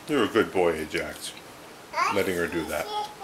You're a good boy, Ajax, letting her do that.